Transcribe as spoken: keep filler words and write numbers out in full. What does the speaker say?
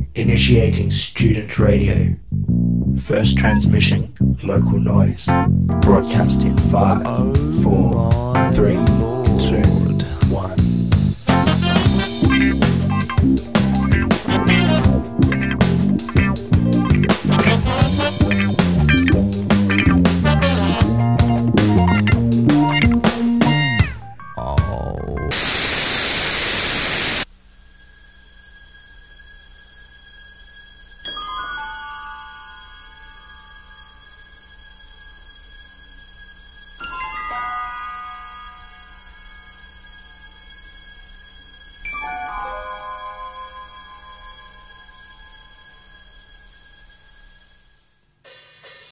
Initiating student radio. First transmission, local noise. Broadcast in five, four, three,